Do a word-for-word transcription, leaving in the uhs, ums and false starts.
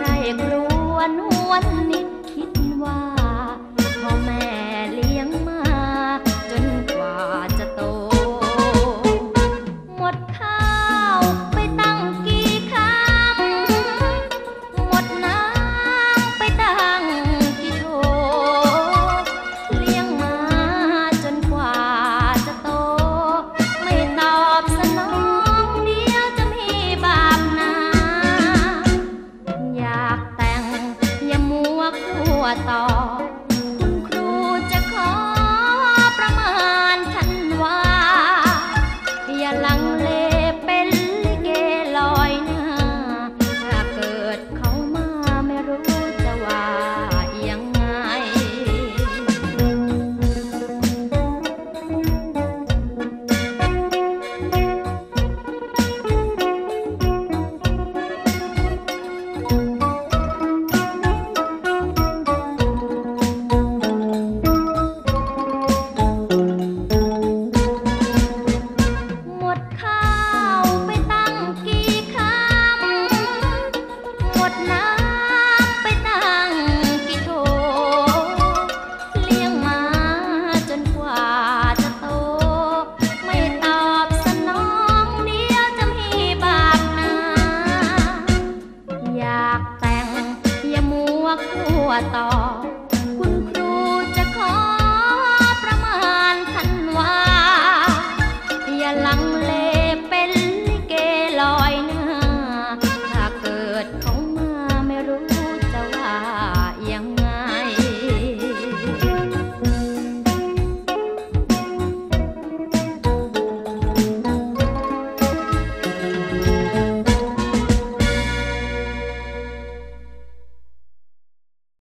ครวญหวนนิดคิดว่าพ่อแม่เลี้ยงมาจนกว่าจะโตหมดข้าวไปตั้งกี่คำหมดน้ำไปตั้งกี่โถเลี้ยงมาจนกว่าจะโตไม่ตอบสนองเดี๋ยวจะมีบาปหนาอยากแต่งอย่ามัวคั่วต่อคุณครูจะขอประมาณทันว่าอย่าลังเลเป็นลิเกลอยหน้าถ้าเกิดเขามาไม่รู้จะว่ายังไงหมดข้าวไปตั้งกี่คำหมดน้ำไปตั้งกี่โถเลี้ยงมาจนกว่าจะโตไม่ตอบสนองเดี๋ยวจะมีบาปหนาอยากแต่งอย่ามัวคั่วต่อ